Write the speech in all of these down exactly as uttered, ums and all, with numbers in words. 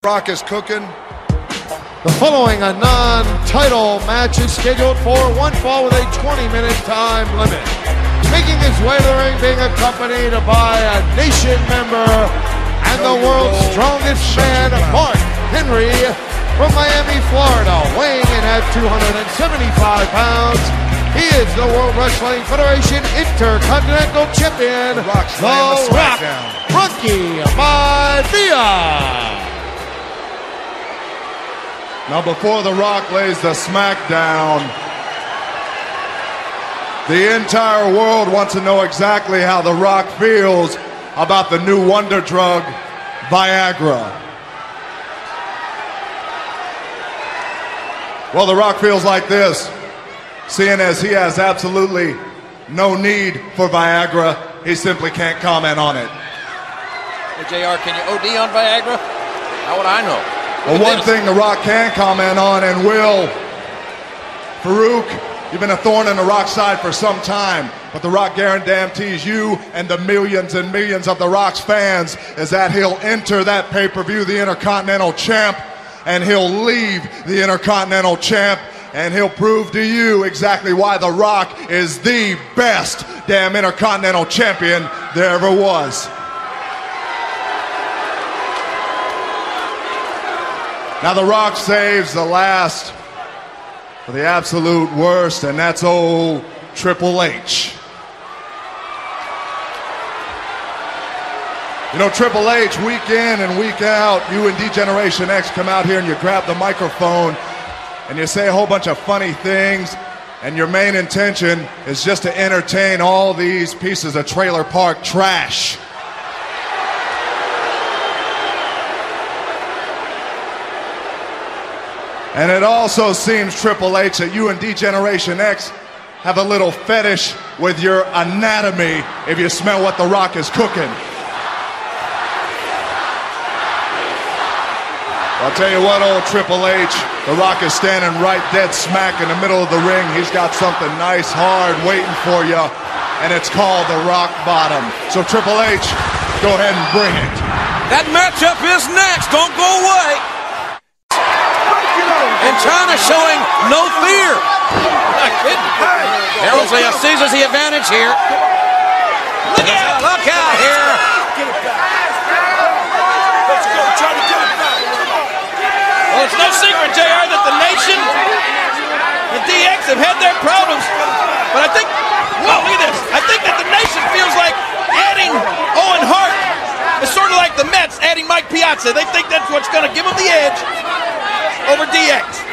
Rock is cooking. The following a non-title match is scheduled for one fall with a twenty minute time limit. Making his way to the ring, being accompanied by a nation member and the world's strongest man, Mark Henry, from Miami, Florida, weighing in at two hundred seventy-five pounds. He is the World Wrestling Federation Intercontinental Champion, The Rock, The Rock, Rocky Maivia. Now before The Rock lays the smackdown, the entire world wants to know exactly how The Rock feels about the new wonder drug, Viagra. Well, The Rock feels like this, seeing as he has absolutely no need for Viagra, he simply can't comment on it. Hey, J R, can you O D on Viagra? How would I know? Well, one thing The Rock can comment on and will, Farouk, you've been a thorn in The Rock's side for some time, but The Rock guarantees you and the millions and millions of The Rock's fans is that he'll enter that pay-per-view the Intercontinental Champ, and he'll leave the Intercontinental Champ, and he'll prove to you exactly why The Rock is the best damn Intercontinental Champion there ever was. Now The Rock saves the last for the absolute worst, and that's old Triple H. You know, Triple H, week in and week out, you and D-Generation X come out here and you grab the microphone and you say a whole bunch of funny things, and your main intention is just to entertain all these pieces of trailer park trash. And it also seems, Triple H, that you and D-Generation X have a little fetish with your anatomy if you smell what The Rock is cooking. I'll tell you what, old Triple H, The Rock is standing right dead smack in the middle of the ring. He's got something nice, hard, waiting for you, and it's called the Rock Bottom. So Triple H, go ahead and bring it. That matchup is next. Don't go away. And Chyna showing no fear. Not kidding. Ellsley seizes the advantage here. Look out! Look out here! Well, it's no secret, J R, that the Nation and D X have had their problems. But I think, whoa, look at this. I think that the Nation feels like adding Owen Hart is sort of like the Mets adding Mike Piazza. They think that's what's going to give them the edge over D X.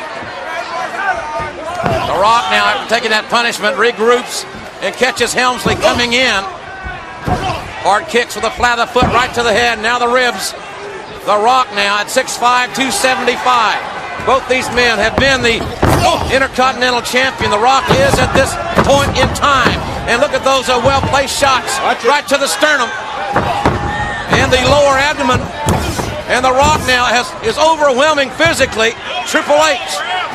The Rock now, after taking that punishment, regroups and catches Helmsley coming in. Hard kicks with a flat of the foot right to the head. Now the ribs. The Rock now at six five, two seventy-five. Both these men have been the Intercontinental Champion. The Rock is at this point in time. And look at those uh, well-placed shots right to the sternum and the lower abdomen. And The Rock now has is overwhelming physically Triple H.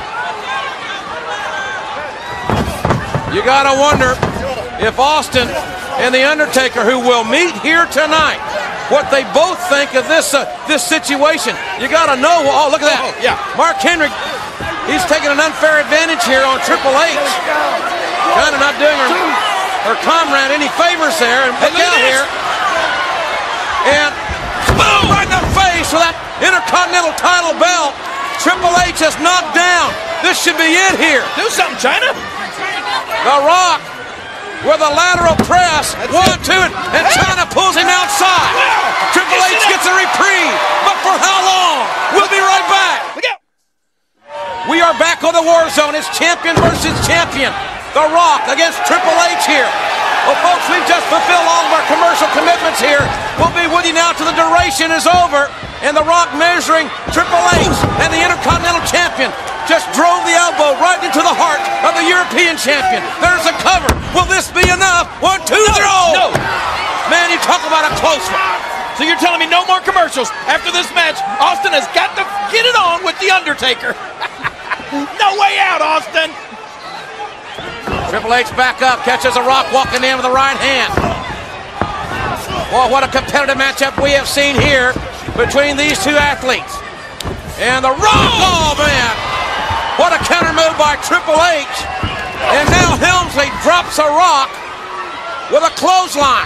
You gotta wonder if Austin and The Undertaker, who will meet here tonight, what they both think of this uh, this situation. You gotta know. Oh, look at that! Oh, yeah, Mark Henry, he's taking an unfair advantage here on Triple H. Kind of not doing her, her comrade any favors there. And look out here, and boom, right in the face with that Intercontinental title belt. Triple H is knocked down. This should be it here. Do something, Chyna. The Rock with a lateral press. That's one, it. two, and Chyna pulls him outside. Wow. Triple H gets a reprieve, but for how long? We'll be right back. Look out. We are back on the War Zone. It's champion versus champion. The Rock against Triple H here. Well, folks, we've just fulfilled all of our commercial commitments here. We'll be with you now till the duration is over. And The Rock measuring Triple H, and the Intercontinental Champion just drove the elbow right into the heart of the European Champion. There's a cover. Will this be enough? One, two, no, throw! No. Man, you talk about a close one. So you're telling me no more commercials after this match? Austin has got to get it on with The Undertaker. No way out, Austin. Triple H back up, catches a Rock walking in with the right hand. Boy, what a competitive matchup we have seen here between these two athletes. And the Rock, oh man, what a counter move by Triple H. And now Helmsley drops a Rock with a clothesline.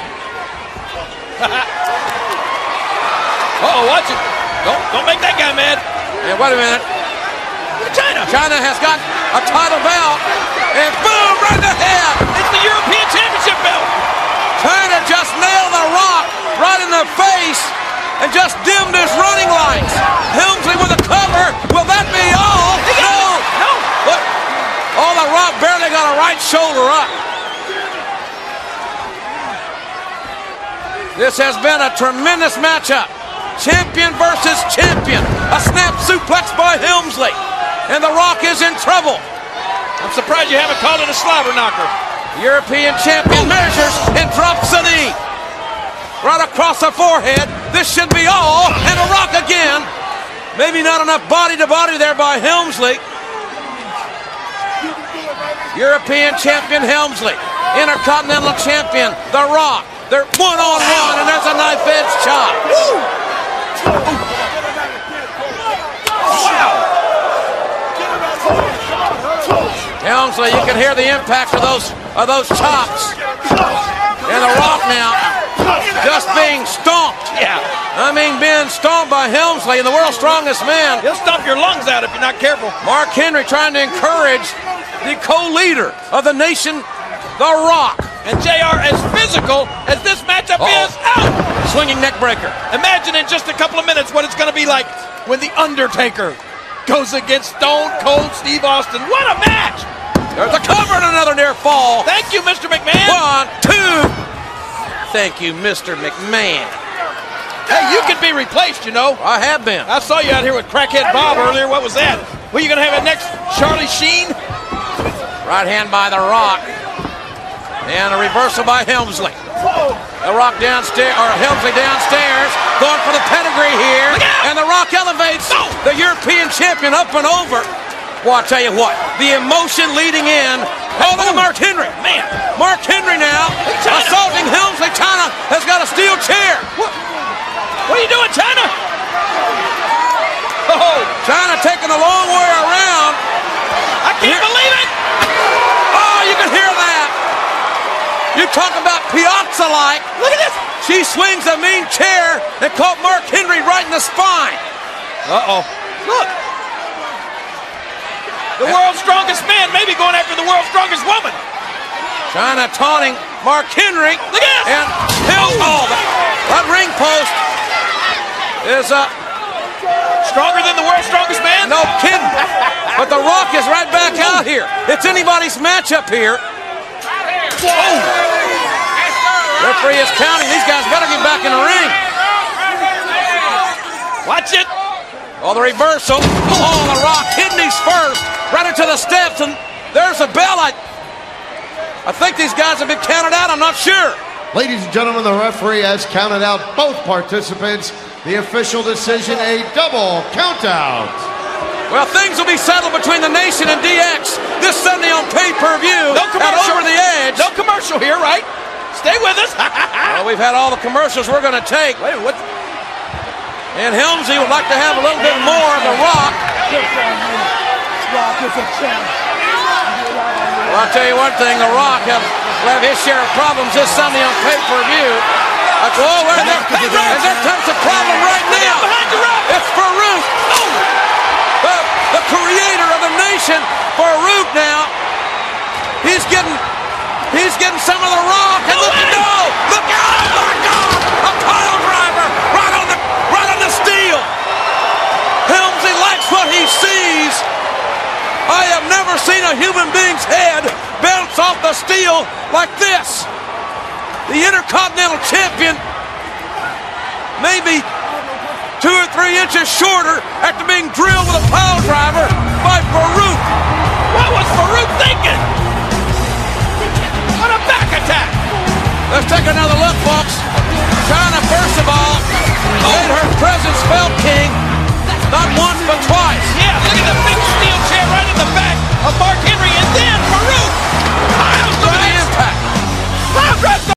Uh-oh, watch it. Don't, don't make that guy mad. And wait a minute. Chyna. Chyna has got a title belt. And boom, right in the head. It's the European Championship belt. Chyna just nailed the Rock right in the face and just dimmed his running lights. Helmsley with a cover. Will that be all? No. No. But, oh, the Rock barely got a right shoulder up. This has been a tremendous matchup. Champion versus champion. A snap suplex by Helmsley. And the Rock is in trouble. I'm surprised you haven't called it a slobber knocker. European champion measures and drops a knee. Right across the forehead. This should be all. And a Rock again. Maybe not enough body to body there by Helmsley. European champion Helmsley. Intercontinental champion The Rock. They're one on one, and there's a knife edge chop. Woo! Wow. Helmsley, you can hear the impact of those of those chops. And The Rock now just being stomped. Yeah. I mean, being stomped by Helmsley, and the world's strongest man. He'll stomp your lungs out if you're not careful. Mark Henry trying to encourage the co-leader of the nation, The Rock. And J R, as physical as this matchup Uh-oh. is, out! Swinging neck breaker. Imagine in just a couple of minutes what it's going to be like when The Undertaker goes against Stone Cold Steve Austin. What a match! There's a cover and another near fall. Thank you, Mister McMahon. One, two. Thank you, Mister McMahon. Hey, you can be replaced, you know. I have been. I saw you out here with Crackhead Bob earlier. What was that? Were you going to have it next? Charlie Sheen? Right hand by The Rock. And a reversal by Helmsley. The Rock downstairs, or Helmsley downstairs, going for the pedigree here. And The Rock elevates the European champion up and over. Well, I'll tell you what, the emotion leading in. Oh, look at Mark Henry. Man. Mark Henry now assaulting Helmsley. Chyna has got a steel chair. What, what are you doing, Chyna? Oh, Chyna taking a long way around. I can't Here. believe it. Oh, you can hear that. You talk about Piazza-like. Look at this. She swings a mean chair and caught Mark Henry right in the spine. Uh-oh. Look. The world's strongest man maybe going after the world's strongest woman. Chyna taunting Mark Henry. Look at this. And Hill, oh, that, that ring post is uh, Stronger than the world's strongest man? no kidding. But The Rock is right back out here. It's anybody's matchup here. Whoa. Referee is counting. These guys better get back in the ring. Watch it. Oh, the reversal. Oh, The Rock, kidneys first, right into the steps, and there's a bell. I, I think these guys have been counted out. I'm not sure. Ladies and gentlemen, the referee has counted out both participants. The official decision, a double countout. Well, things will be settled between the Nation and D X this Sunday on pay-per-view No at commercial. Over the Edge. No commercial here, right? Stay with us. Well, we've had all the commercials we're going to take. Wait, what? And Helmsley would like to have a little bit more of The Rock. Well, I'll tell you one thing, The Rock have, will have his share of problems this Sunday on pay-per-view. Like, oh, and there, and there comes the problem right now. Behind you, Rock. It's Farouk. The, the creator of the Nation, Farouk now. He's getting, he's getting some of The Rock. And look, no, look out, oh my God, a pile driver right on the, right on the steel. Helmsley likes what he sees. I have never seen a human being's head bounce off the steel like this. The Intercontinental Champion maybe two or three inches shorter after being drilled with a pile driver by Farouk. What was Farouk thinking? What a back attack. Let's take another look, folks. Chyna, first of all, made her presence felt, King. Not once, but twice. Yeah, look at the big steel chair right in the back of Mark Henry.